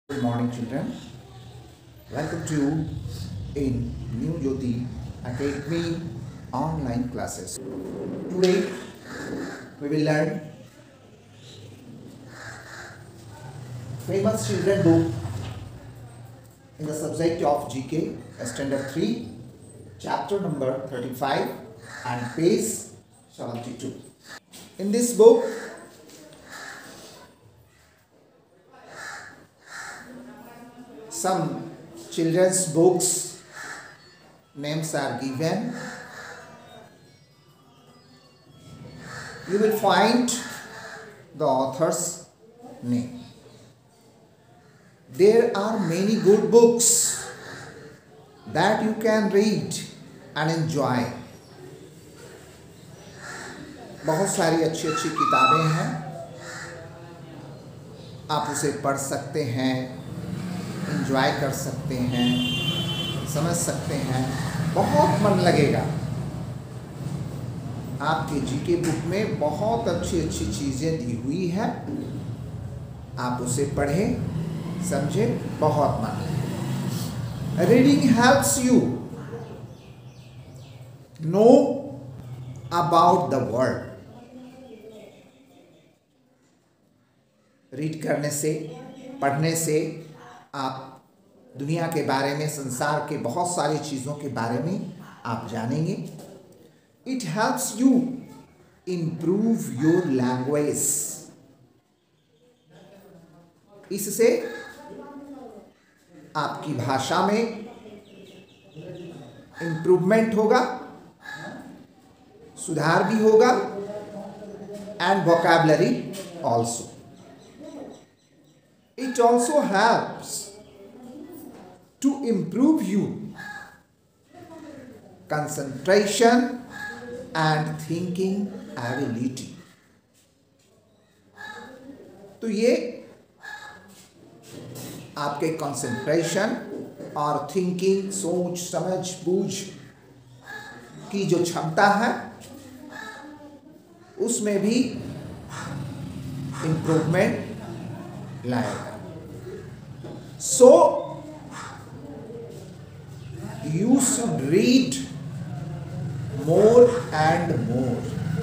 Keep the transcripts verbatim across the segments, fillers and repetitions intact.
Good morning, children. Welcome to you in New Jyoti Academy online classes. Today we will learn famous children book in the subject of G K, Standard three, chapter number thirty-five and page seventy-two. In this book, some children's books names are given. You will find the author's name. There are many good books that you can read and enjoy. बहुत सारी अच्छी अच्छी किताबें हैं, आप उसे पढ़ सकते हैं, एंजॉय कर सकते हैं, समझ सकते हैं, बहुत मन लगेगा। आपके जीके बुक में बहुत अच्छी अच्छी चीज़ें दी हुई है, आप उसे पढ़ें, समझें, बहुत मन लगेगा। Reading helps you know about the world. Read करने से, पढ़ने से आप दुनिया के बारे में, संसार के बहुत सारी चीज़ों के बारे में आप जानेंगे। It helps you improve your language. इससे आपकी भाषा में इम्प्रूवमेंट होगा, सुधार भी होगा, and vocabulary also. It also helps to improve you concentration and thinking ability. तो ये आपके कंसंट्रेशन और थिंकिंग, सोच समझ बूझ की जो क्षमता है उसमें भी इम्प्रूवमेंट लाएगा। So you should read more and more.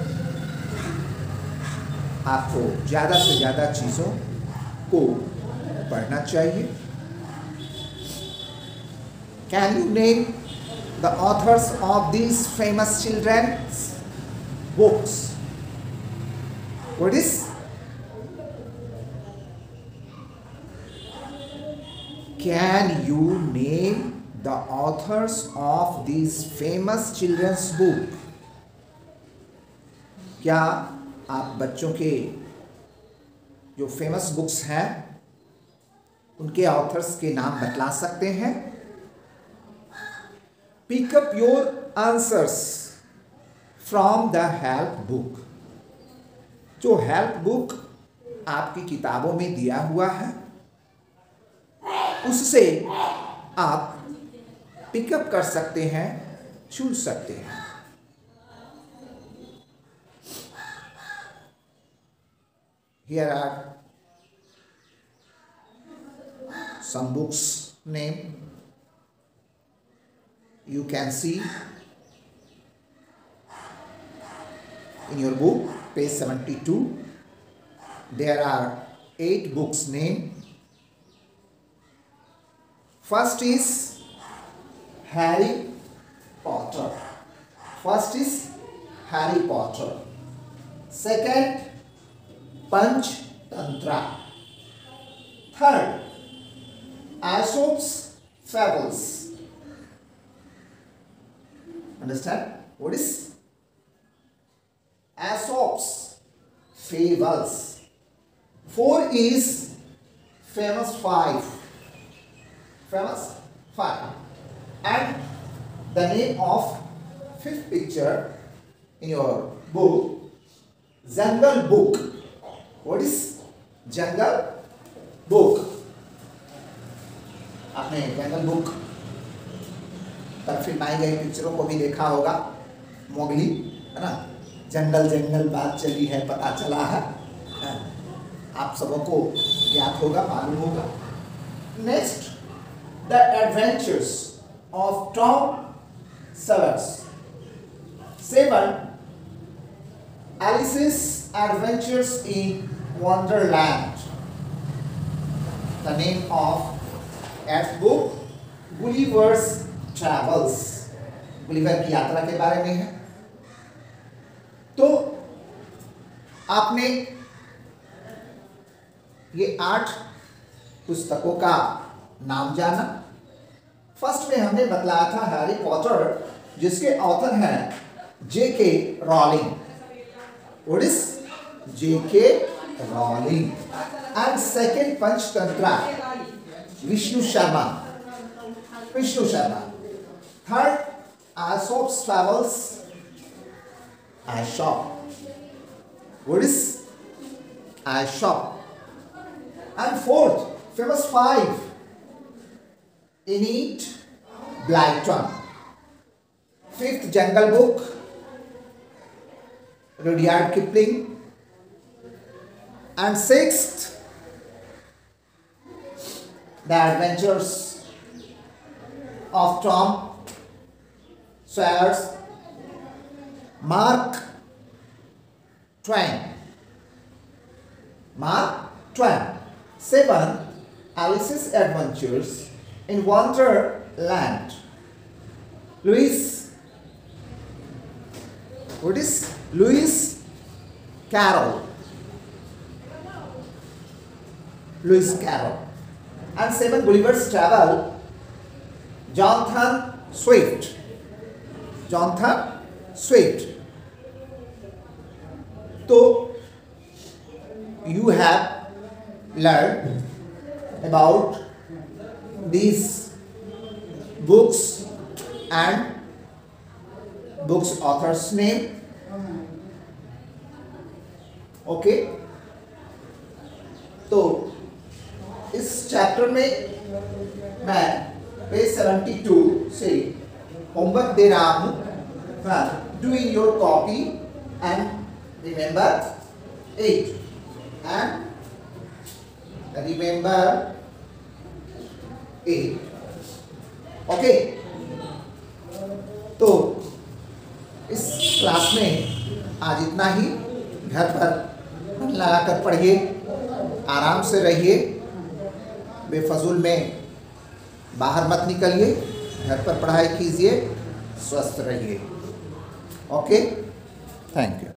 आपको ज़्यादा से ज़्यादा चीज़ों को पढ़ना चाहिए। Can you name the authors of these famous children's books? What is? Can you name the authors of these famous children's book? क्या आप बच्चों के जो फेमस बुक्स हैं उनके ऑथर्स के नाम बतला सकते हैं? Pick up your answers from the help book. जो हेल्प बुक आपकी किताबों में दिया हुआ है उससे आप पिकअप कर सकते हैं, चुन सकते हैं। Here are some books name. You can see in your book, page seventy-two. There are eight books name. First is Harry Potter. First is Harry Potter. Second, Panchtantra. Third, Aesop's Fables. Understand? What is Aesop's Fables? Four is Famous Five. Famous five. And the name of fifth picture in your book, Jungle Book. What is Jungle Book? आपने जंगल book पर फिल्माई गई पिक्चरों को भी देखा होगा। Mowgli है ना, जंगल जंगल बात चली है पता चला है, आप सबों को ज्ञात होगा, मालूम होगा। Next, the adventures of Tom Sawyers. Seven, Alice's Adventures in Wonderland. The name of that book, Gulliver's Travels. Gulliver की यात्रा के बारे में है। तो आपने ये आठ पुस्तकों का नाम जाना। फर्स्ट में हमने बतलाया था हैरी पॉटर, जिसके ऑथर हैं जे K rolling. What is J K Rowling? And second Panchatantra, Vishnu Sharma. Vishnu Sharma. Third, Aesop's Fables, Aesop. What is Aesop? And fourth, famous five, Enid Blyton. Fifth, Jungle Book, Rudyard Kipling. And sixth, The Adventures of Tom Sawyers, Mark Twain. Mark Twain. Seven, Alice's Adventures in Wonderland. Lewis. What is Lewis Carroll? Lewis Carroll. And seven, Gulliver's Travel, Jonathan Swift. Jonathan Swift. So you have learned about these books and books author's name. Okay. तो इस chapter में मैं page seventy two से homework दे रहा हूं। Do in your copy and remember it and remember it. Okay, तो इस क्लास में आज इतना ही। घर पर मन लगाकर पढ़िए, आराम से रहिए, बेफजूल में बाहर मत निकलिए, घर पर पढ़ाई कीजिए, स्वस्थ रहिए। Okay, thank you.